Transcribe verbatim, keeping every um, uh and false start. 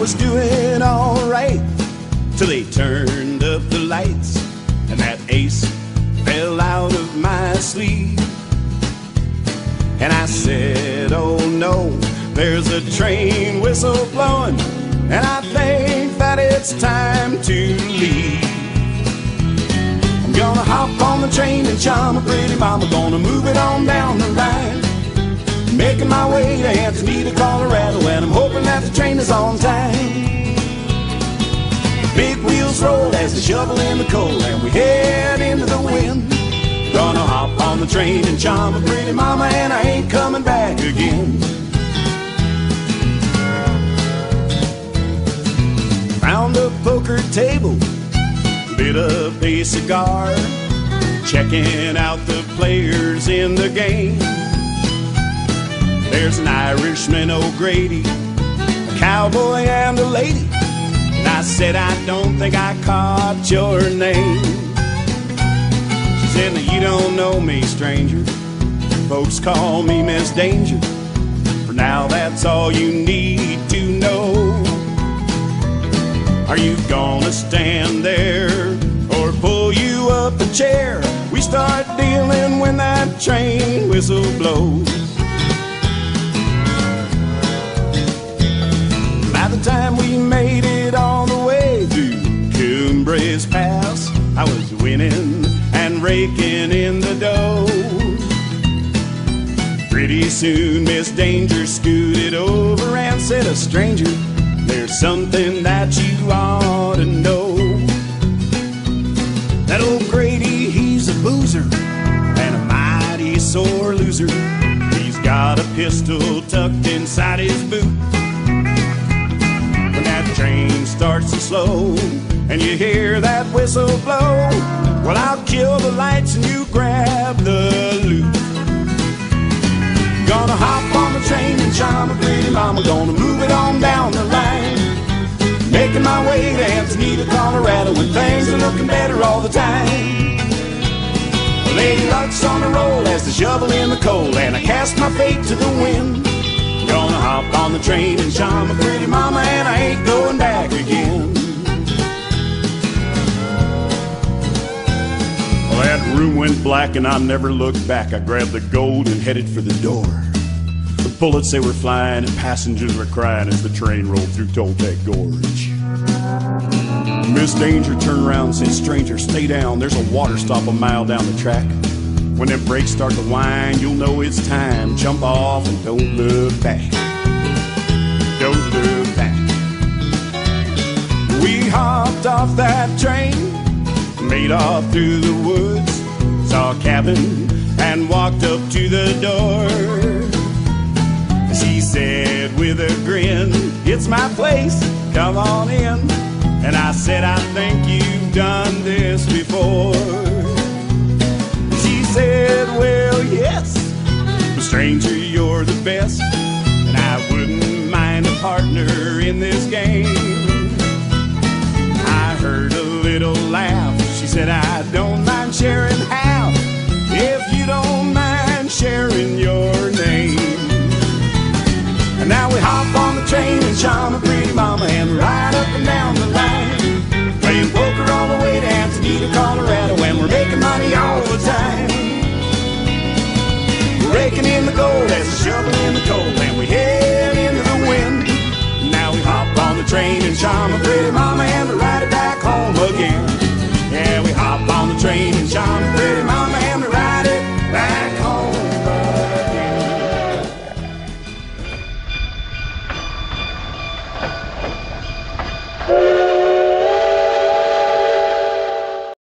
was doing all right till they turned up the lights and that ace fell out of my sleeve. And I said, oh no, there's a train whistle blowing, and I think that it's time to leave. I'm gonna hop on the train and chum a pretty mama, gonna move it on down the line, making my way to Antonita, Colorado, and I'm hoping that the train is on time. Big wheels roll as they shovel in the coal, and we head into the wind. Gonna hop on the train and chum a pretty mama, and I ain't coming back again. Found a poker table, lit up a cigar, checking out the players in the game. There's an Irishman, O'Grady, a cowboy and a lady. And I said, I don't think I caught your name. She said, now you don't know me, stranger. Folks call me Miss Danger. For now, that's all you need to know. Are you gonna stand there or pull you up a chair? We start dealing when that train whistle blows. By the time we made it all the way through Cumbres Pass, I was winning and raking in the dough. Pretty soon Miss Danger scooted over and said, a stranger, there's something that you ought to know. That old Grady, he's a boozer and a mighty sore loser. He's got a pistol tucked inside his boot. When that train starts to slow and you hear that whistle blow, well, I'll kill the lights and you grab the loot. Gonna hop on the train and chum a pretty mama, gonna move it on down the line, making my way to Antonita, Colorado, and things are looking better all the time. Lady Luck's on the roll as they shovel in the coal, and I cast my fate to the wind. Gonna hop on the train and chum a pretty mama, and I ain't going back again. Well, that room went black and I never looked back. I grabbed the gold and headed for the door. The bullets, they were flying and passengers were crying as the train rolled through Toltec Gorge. Miss Danger turned around and said, stranger, stay down. There's a water stop a mile down the track. When them brakes start to whine, you'll know it's time. Jump off and don't look back. Don't look back. We hopped off that train, made off through the woods, saw a cabin and walked up to the door. She said with a grin, it's my place, come on in. And I said, I think you've done this before. She said, well, yes, but stranger, you're the best, and I wouldn't mind a partner in this game. I heard a little laugh. She said, I don't mind sharing half, if you don't mind sharing your name. And now we hop on the train and chum a pretty mama and ride up and down the line, playing poker all the way to Antonita, Colorado, and we're making money all the time. We're raking in the gold as we shovel in the coal, and we head into the wind. Now we hop on the train and chum a pretty mama and ride it back home again.